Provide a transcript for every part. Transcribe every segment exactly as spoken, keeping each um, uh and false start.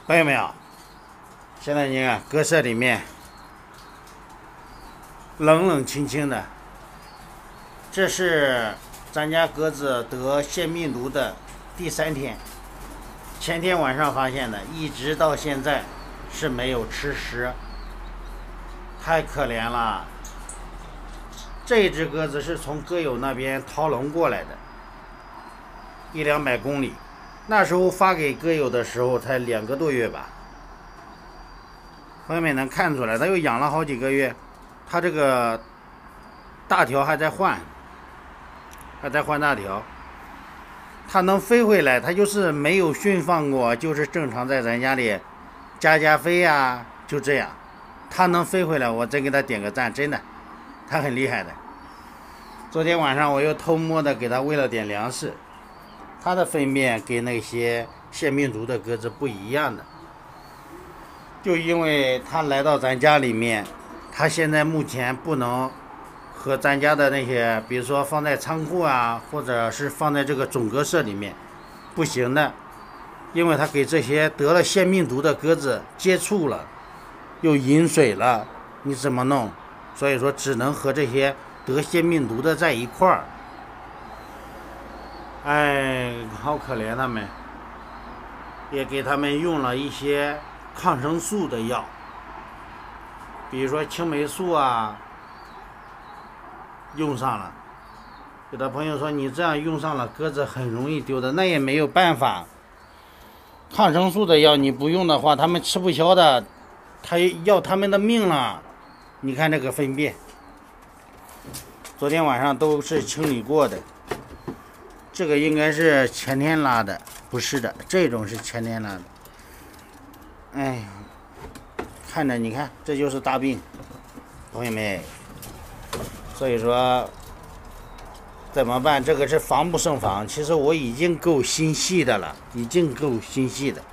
朋友们啊，现在你看鸽舍里面冷冷清清的，这是咱家鸽子得腺病毒的第三天，前天晚上发现的，一直到现在是没有吃食，太可怜了。这只鸽子是从鸽友那边逃笼过来的，一两百公里。那时候发给鸽友的时候才两个多月吧，朋友们能看出来，他又养了好几个月，他这个大条还在换，还在换大条。他能飞回来，他就是没有驯放过，就是正常在咱家里加加飞啊，就这样。他能飞回来，我真给他点个赞，真的，他很厉害的。昨天晚上我又偷摸的给他喂了点粮食。它的粪便跟那些腺病毒的鸽子不一样的，就因为它来到咱家里面，它现在目前不能和咱家的那些，比如说放在仓库啊，或者是放在这个总鸽舍里面，不行的，因为它给这些得了腺病毒的鸽子接触了，又饮水了，你怎么弄？所以说只能和这些得腺病毒的在一块儿。哎，好可怜他们，也给他们用了一些抗生素的药，比如说青霉素啊，用上了。有的朋友说你这样用上了，鸽子很容易丢的，那也没有办法。抗生素的药你不用的话，他们吃不消的，他要他们的命了。你看这个粪便，昨天晚上都是清理过的。这个应该是前天拉的，不是的，这种是前天拉的。哎呀，看着你看，这就是大病，朋友们。所以说怎么办？这个是防不胜防。其实我已经够心细的了，已经够心细的。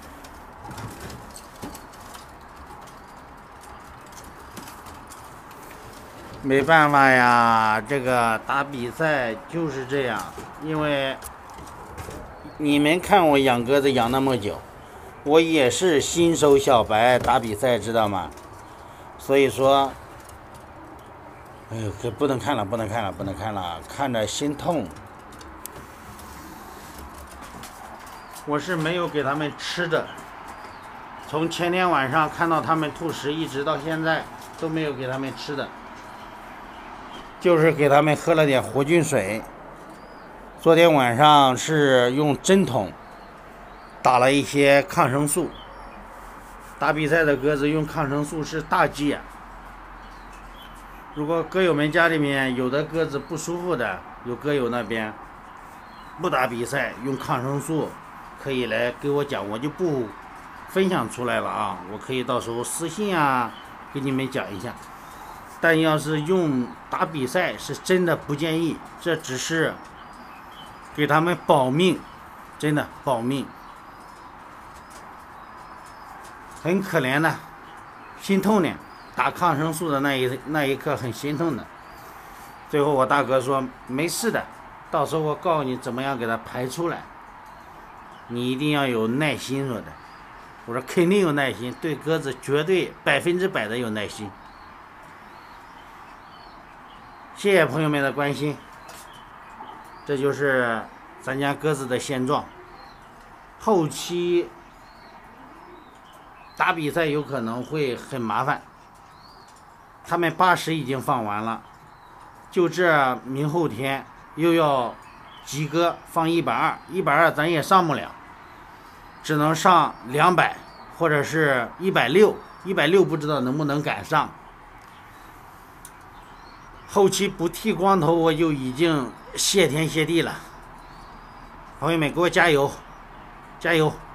没办法呀，这个打比赛就是这样。因为你们看我养鸽子养那么久，我也是新手小白打比赛，知道吗？所以说，哎呦，可不能看了，不能看了，不能看了，看着心痛。我是没有给他们吃的，从前天晚上看到他们吐食，一直到现在都没有给他们吃的。就是给他们喝了点活菌水。昨天晚上是用针筒打了一些抗生素。打比赛的鸽子用抗生素是大忌啊！如果鸽友们家里面有的鸽子不舒服的，有鸽友那边不打比赛用抗生素，可以来给我讲，我就不分享出来了啊！我可以到时候私信啊给你们讲一下。但要是用打比赛是真的不建议，这只是给他们保命，真的保命，很可怜的，心痛的。打抗生素的那一那一刻很心痛的。最后我大哥说没事的，到时候我告诉你怎么样给它排出来，你一定要有耐心说的。我说肯定有耐心，对鸽子绝对百分之百的有耐心。谢谢朋友们的关心，这就是咱家鸽子的现状。后期打比赛有可能会很麻烦，他们八十已经放完了，就这明后天又要几个放一百二，一百二咱也上不了，只能上两百或者是一百六，一百六不知道能不能赶上。后期不剃光头，我就已经谢天谢地了。朋友们，给我加油，加油！